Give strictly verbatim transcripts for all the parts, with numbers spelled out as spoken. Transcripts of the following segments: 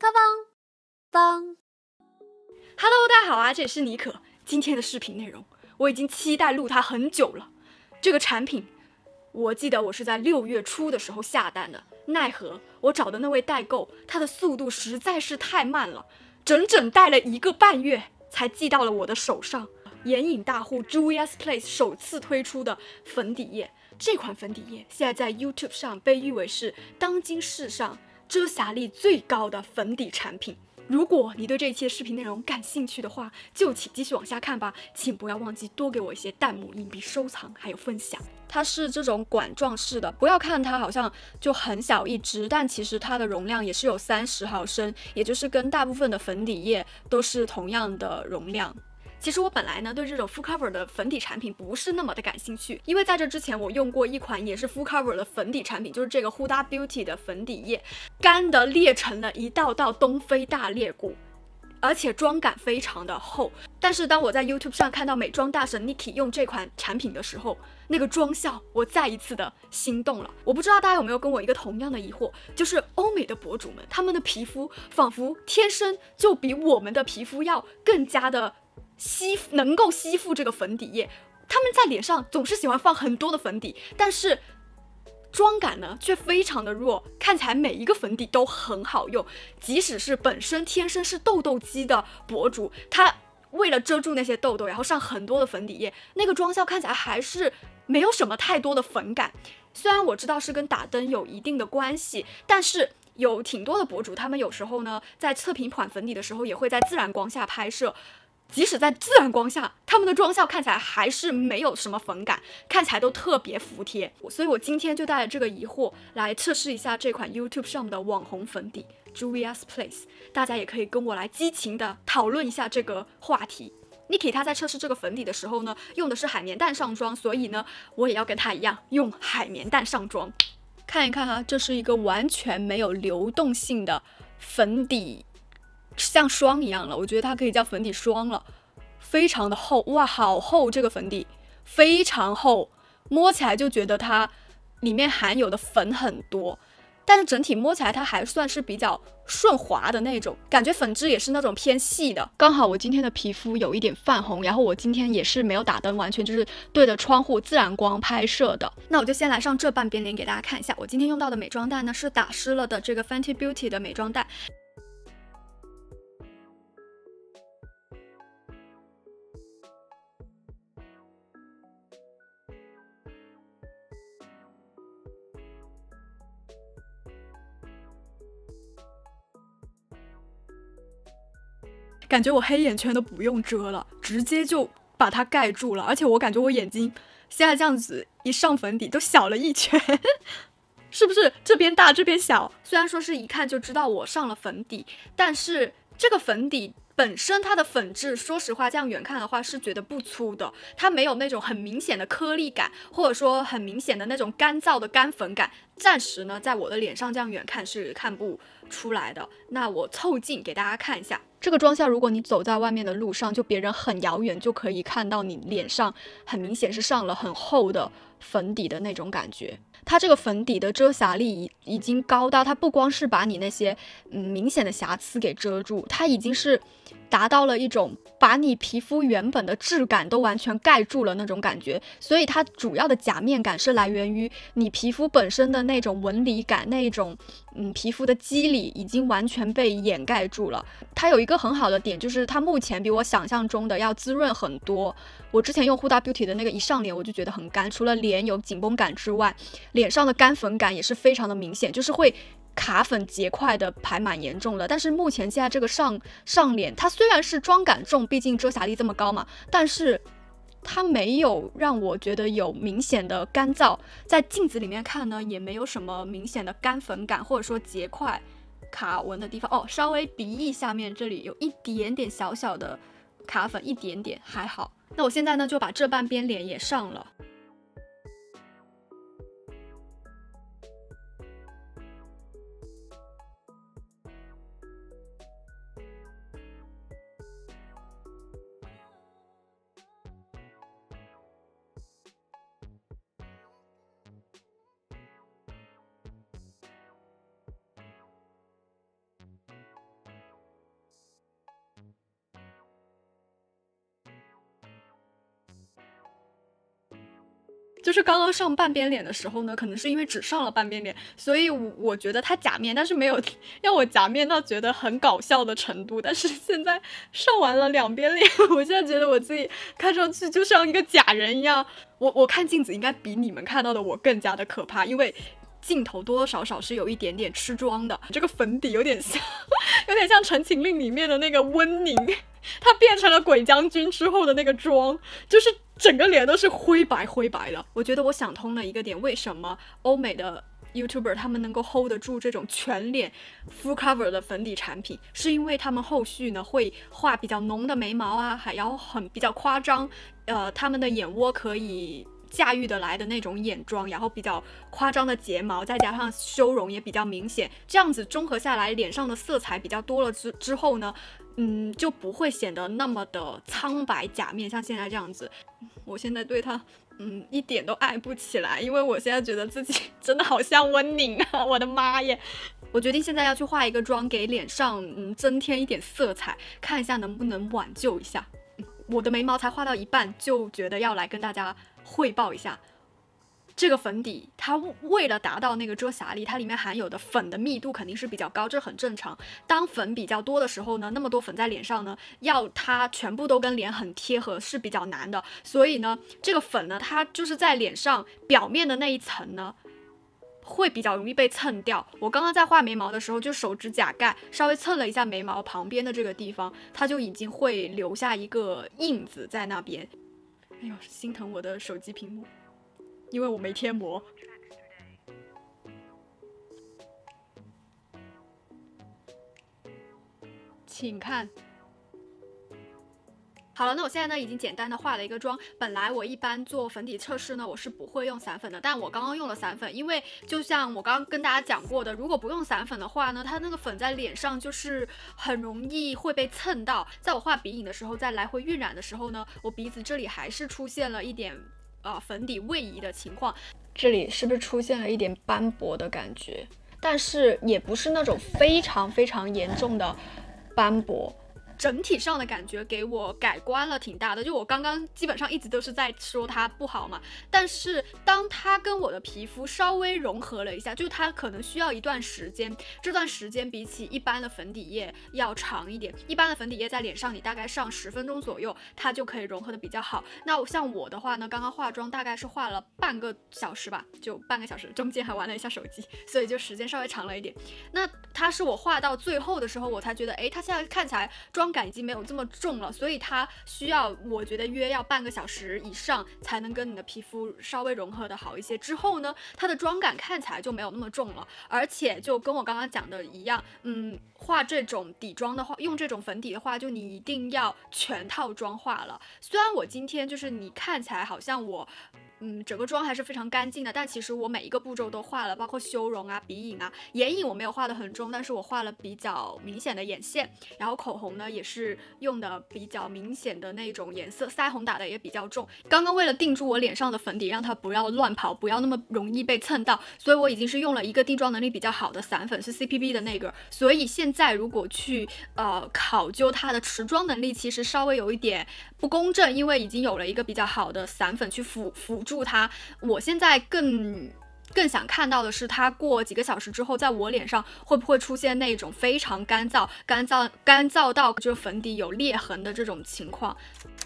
当当 Hello， 大家好啊，这里是妮可。今天的视频内容我已经期待录它很久了。这个产品，我记得我是在六月初的时候下单的，奈何我找的那位代购，他的速度实在是太慢了，整整待了一个半月才寄到了我的手上。眼影大户 Juvia's Place 首次推出的粉底液，这款粉底液现在在 YouTube 上被誉为是当今世上遮瑕力最高的粉底产品。如果你对这一期视频内容感兴趣的话，就请继续往下看吧，请不要忘记多给我一些弹幕、硬币收藏还有分享。它是这种管状式的，不要看它好像就很小一支，但其实它的容量也是有三十毫升，也就是跟大部分的粉底液都是同样的容量。其实我本来呢对这种 full cover 的粉底产品不是那么的感兴趣，因为在这之前我用过一款也是 full cover 的粉底产品，就是这个 Huda Beauty 的粉底液，干的裂成了一道道东非大裂谷，而且妆感非常的厚。但是当我在 YouTube 上看到美妆大神 Niki 用这款产品的时候，那个妆效我再一次的心动了。我不知道大家有没有跟我一个同样的疑惑，就是欧美的博主们，他们的皮肤仿佛天生就比我们的皮肤要更加的吸能够吸附这个粉底液，他们在脸上总是喜欢放很多的粉底，但是妆感呢却非常的弱，看起来每一个粉底都很好用，即使是本身天生是痘痘肌的博主，他为了遮住那些痘痘，然后上很多的粉底液，那个妆效看起来还是没有什么太多的粉感。虽然我知道是跟打灯有一定的关系，但是有挺多的博主，他们有时候呢在测评款粉底的时候，也会在自然光下拍摄。即使在自然光下，他们的妆效看起来还是没有什么粉感，看起来都特别服帖。所以我今天就带着这个疑惑来测试一下这款 YouTube 上的网红粉底 Juvia's Place， 大家也可以跟我来激情的讨论一下这个话题。Niki 他在测试这个粉底的时候呢，用的是海绵蛋上妆，所以呢，我也要跟他一样用海绵蛋上妆。看一看哈，这是一个完全没有流动性的粉底。像霜一样了，我觉得它可以叫粉底霜了，非常的厚，哇，好厚，这个粉底非常厚，摸起来就觉得它里面含有的粉很多，但是整体摸起来它还算是比较顺滑的那种，感觉粉质也是那种偏细的。刚好我今天的皮肤有一点泛红，然后我今天也是没有打灯，完全就是对着窗户自然光拍摄的。那我就先来上这半边脸给大家看一下，我今天用到的美妆蛋呢是打湿了的这个 Fenty Beauty 的美妆蛋。感觉我黑眼圈都不用遮了，直接就把它盖住了，而且我感觉我眼睛现在这样子一上粉底都小了一圈是不是这边大这边小？虽然说是一看就知道我上了粉底，但是这个粉底本身它的粉质，说实话这样远看的话是觉得不粗的，它没有那种很明显的颗粒感，或者说很明显的那种干燥的干粉感，暂时呢在我的脸上这样远看是看不出来的。那我凑近给大家看一下这个妆效，如果你走在外面的路上，就别人很遥远就可以看到你脸上很明显是上了很厚的粉底的那种感觉。它这个粉底的遮瑕力已经高到，它不光是把你那些嗯明显的瑕疵给遮住，它已经是达到了一种把你皮肤原本的质感都完全盖住了那种感觉。所以它主要的假面感是来源于你皮肤本身的那种纹理感，那种嗯皮肤的肌理已经完全被掩盖住了。它有一个很好的点，就是它目前比我想象中的要滋润很多。我之前用 Huda Beauty 的那个一上脸我就觉得很干，除了脸有紧绷感之外，脸上的干粉感也是非常的明显，就是会卡粉结块的还蛮严重的。但是目前现在这个上上脸，它虽然是妆感重，毕竟遮瑕力这么高嘛，但是它没有让我觉得有明显的干燥，在镜子里面看呢也没有什么明显的干粉感，或者说结块卡纹的地方。哦，稍微鼻翼下面这里有一点点小小的卡粉，一点点还好。那我现在呢就把这半边脸也上了。 就是刚刚上半边脸的时候呢，可能是因为只上了半边脸，所以我我觉得它假面，但是没有让我假面到觉得很搞笑的程度。但是现在上完了两边脸，我现在觉得我自己看上去就像一个假人一样。我我看镜子应该比你们看到的我更加的可怕，因为镜头多多少少是有一点点吃妆的。这个粉底有点像，有点像《陈情令》里面的那个温宁，他变成了鬼将军之后的那个妆，就是整个脸都是灰白灰白的。我觉得我想通了一个点，为什么欧美的 YouTuber 他们能够 hold 得住这种全脸 full cover 的粉底产品，是因为他们后续呢会画比较浓的眉毛啊，还要很比较夸张，呃，他们的眼窝可以驾驭得来的那种眼妆，然后比较夸张的睫毛，再加上修容也比较明显，这样子综合下来，脸上的色彩比较多了之之后呢，嗯，就不会显得那么的苍白假面，像现在这样子。我现在对他，嗯，一点都爱不起来，因为我现在觉得自己真的好像温宁啊！我的妈耶！我决定现在要去化一个妆，给脸上嗯增添一点色彩，看一下能不能挽救一下。我的眉毛才画到一半，就觉得要来跟大家汇报一下。这个粉底它为了达到那个遮瑕力，它里面含有的粉的密度肯定是比较高，这很正常。当粉比较多的时候呢，那么多粉在脸上呢，要它全部都跟脸很贴合是比较难的。所以呢，这个粉呢，它就是在脸上表面的那一层呢，会比较容易被蹭掉。我刚刚在画眉毛的时候，就手指甲盖稍微蹭了一下眉毛旁边的这个地方，它就已经会留下一个印子在那边。哎呦，心疼我的手机屏幕。因为我没贴膜，请看。好了，那我现在呢已经简单的化了一个妆。本来我一般做粉底测试呢，我是不会用散粉的，但我刚刚用了散粉，因为就像我刚刚跟大家讲过的，如果不用散粉的话呢，它那个粉在脸上就是很容易会被蹭到。在我画鼻影的时候，在来回晕染的时候呢，我鼻子这里还是出现了一点呃粉底位移的情况。这里是不是出现了一点斑驳的感觉？但是也不是那种非常非常严重的斑驳。整体上的感觉给我改观了挺大的，就我刚刚基本上一直都是在说它不好嘛，但是当它跟我的皮肤稍微融合了一下，就它可能需要一段时间，这段时间比起一般的粉底液要长一点，一般的粉底液在脸上你大概上十分钟左右，它就可以融合的比较好。那像我的话呢，刚刚化妆大概是化了半个小时吧，就半个小时，中间还玩了一下手机，所以就时间稍微长了一点。那它是我画到最后的时候，我才觉得，哎，它现在看起来妆感已经没有这么重了，所以它需要我觉得约要半个小时以上才能跟你的皮肤稍微融合的好一些。之后呢，它的妆感看起来就没有那么重了，而且就跟我刚刚讲的一样，嗯，画这种底妆的话，用这种粉底的话，就你一定要全套妆化了。虽然我今天就是你看起来好像我嗯，整个妆还是非常干净的，但其实我每一个步骤都画了，包括修容啊、鼻影啊、眼影我没有画的很重，但是我画了比较明显的眼线，然后口红呢也是用的比较明显的那种颜色，腮红打的也比较重。刚刚为了定住我脸上的粉底，让它不要乱跑，不要那么容易被蹭到，所以我已经是用了一个定妆能力比较好的散粉，是 C P B 的那个。所以现在如果去呃考究它的持妆能力，其实稍微有一点不公正，因为已经有了一个比较好的散粉去辅辅助它。我现在更更想看到的是，它过几个小时之后，在我脸上会不会出现那种非常干燥、干燥、干燥到就粉底有裂痕的这种情况。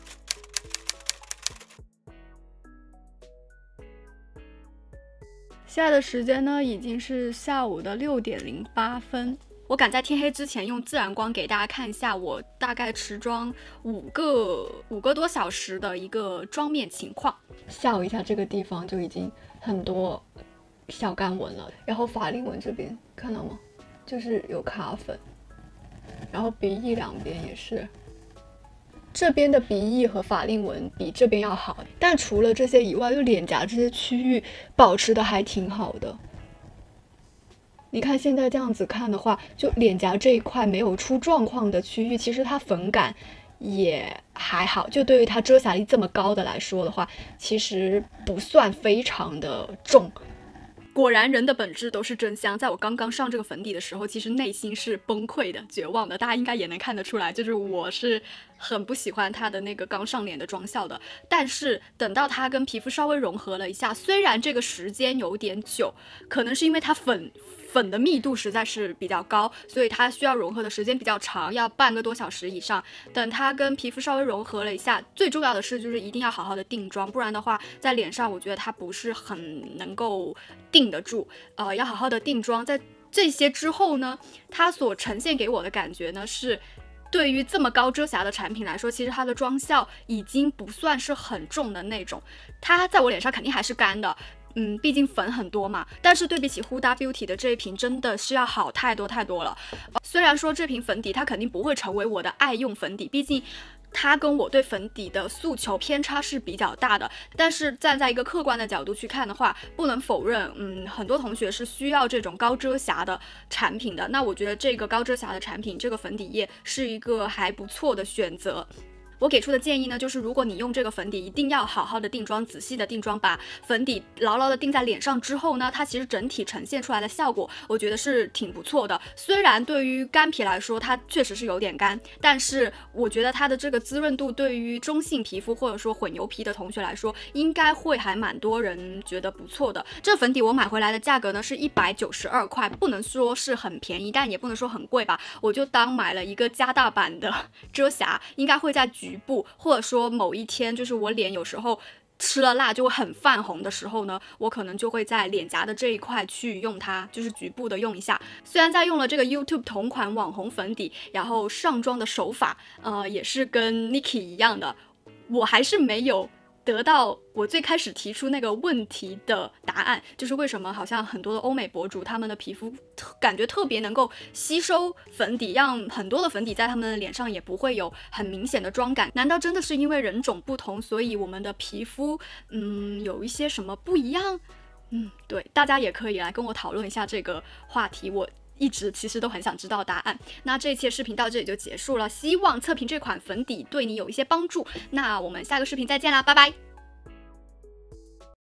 现在的时间呢，已经是下午的六点零八分。我赶在天黑之前用自然光给大家看一下我大概持妆五个五个多小时的一个妆面情况。下午一下这个地方就已经很多小干纹了，然后法令纹这边看到吗？就是有卡粉，然后鼻翼两边也是。这边的鼻翼和法令纹比这边要好，但除了这些以外，就脸颊这些区域保持的还挺好的。你看现在这样子看的话，就脸颊这一块没有出状况的区域，其实它粉感也还好，就对于它遮瑕力这么高的来说的话，其实不算非常的重。 果然人的本质都是真香。在我刚刚上这个粉底的时候，其实内心是崩溃的、绝望的，大家应该也能看得出来，就是我是很不喜欢它的那个刚上脸的妆效的。但是等到它跟皮肤稍微融合了一下，虽然这个时间有点久，可能是因为它粉粉的密度实在是比较高，所以它需要融合的时间比较长，要半个多小时以上。等它跟皮肤稍微融合了一下，最重要的是就是一定要好好的定妆，不然的话在脸上我觉得它不是很能够定得住。呃，要好好的定妆。在这些之后呢，它所呈现给我的感觉呢是，对于这么高遮瑕的产品来说，其实它的妆效已经不算是很重的那种。它在我脸上肯定还是干的。嗯，毕竟粉很多嘛，但是对比起 Huda Beauty 的这一瓶，真的是要好太多太多了。虽然说这瓶粉底它肯定不会成为我的爱用粉底，毕竟它跟我对粉底的诉求偏差是比较大的，但是站在一个客观的角度去看的话，不能否认，嗯，很多同学是需要这种高遮瑕的产品的。那我觉得这个高遮瑕的产品，这个粉底液是一个还不错的选择。我给出的建议呢，就是如果你用这个粉底，一定要好好的定妆，仔细的定妆，把粉底牢牢的定在脸上之后呢，它其实整体呈现出来的效果，我觉得是挺不错的。虽然对于干皮来说，它确实是有点干，但是我觉得它的这个滋润度，对于中性皮肤或者说混油皮的同学来说，应该会还蛮多人觉得不错的。这粉底我买回来的价格呢是一百九十二块，不能说是很便宜，但也不能说很贵吧，我就当买了一个加大版的遮瑕，应该会在局部，或者说某一天，就是我脸有时候吃了辣就会很泛红的时候呢，我可能就会在脸颊的这一块去用它，就是局部的用一下。虽然在用了这个 YouTube 同款网红粉底，然后上妆的手法，呃，也是跟 Niki 一样的，我还是没有得到我最开始提出那个问题的答案，就是为什么好像很多的欧美博主他们的皮肤感觉特别能够吸收粉底，让很多的粉底在他们的脸上也不会有很明显的妆感。难道真的是因为人种不同，所以我们的皮肤嗯有一些什么不一样？嗯，对，大家也可以来跟我讨论一下这个话题，我一直其实都很想知道答案。那这一期视频到这里就结束了，希望测评这款粉底对你有一些帮助。那我们下个视频再见啦，拜拜。